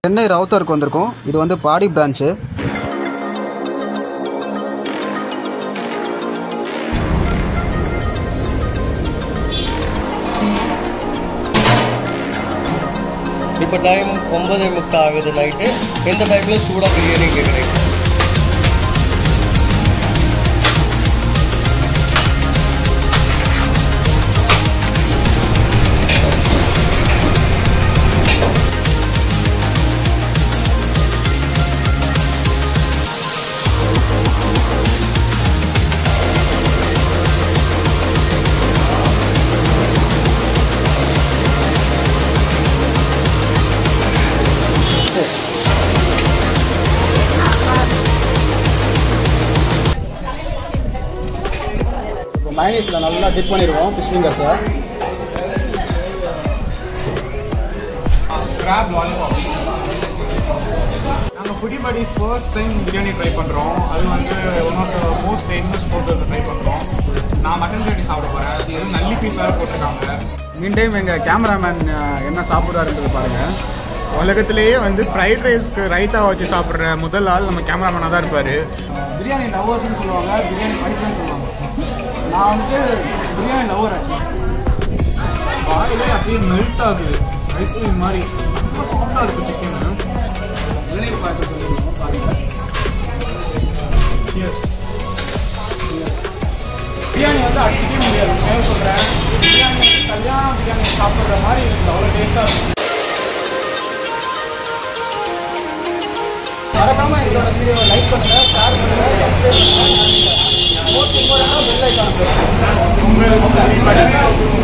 சென்னை ரவுத்தருக்கு வந்திருக்கோம். இது வந்து பாடி பிரான்ச்சு. இப்போ டைம் 9:30 ஆகுது நைட்டு. இந்த டைமில் சூடாக பிரியாணி கேட்குறேன். மைனீஸில் நல்லா டிப் பண்ணிடுவோம் ஃபிஷ் ஃபிங்கர்ஸை. Crab lollipop. நாங்கள் ஃபுடி படி ஃபர்ஸ்ட் டைம் பிரியாணி ட்ரை பண்ணுறோம். அது வந்து one of the most famous ஹோட்டலில் ட்ரை பண்ணுறோம். நான் மட்டன் பிரியாணி சாப்பிட போகிறேன். அது எதுவும் நல்லி பீஸ் வேறு போட்டிருக்காங்க. மீன் டைம் எங்கள் கேமராமேன் என்ன சாப்பிட்றாருன்றது பாருங்கள். உலகத்திலேயே வந்து ஃப்ரைட் ரைஸ்க்கு ரைத்தா வச்சு சாப்பிட்ற முதல் ஆள் நம்ம கேமராமேனாக தான் இருப்பார். பிரியாணி லவ்வர்ஸ்னு சொல்லுவாங்க, பிரியாணி பைட்னு சொல்லுவாங்க. நான் வந்துட்டு பிரியாணி லவ்வர் ஆச்சு. வாயிலே அப்படியே மெல்ட் ஆகுது, ஐஸ்கிரீம் மாதிரி. ரொம்ப சாஃப்டாக இருக்குது சிக்கனு. இளநீர் பாய்ச்சல் சொல்லிடுவோம் பாருங்கள். பிரியாணி வந்து அடிச்சுக்கவே முடியாது. நான் சொல்கிறேன், பிரியாணி வந்து கல்யாண பிரியாணி சாப்பிட்ற மாதிரி இருக்குது. அவ்வளோ டேஸ்ட்டாக இருக்கும். மறக்காமல் எங்களோட வீடியோவை லைக் பண்ணுங்கள், ஷேர் பண்ணுங்கள், சப்ஸ்கிரைப் பண்ணுங்கள். மோஸ்ட் இம்பார்ட்டண்டாக பெல் ஐக்கான். ரொம்ப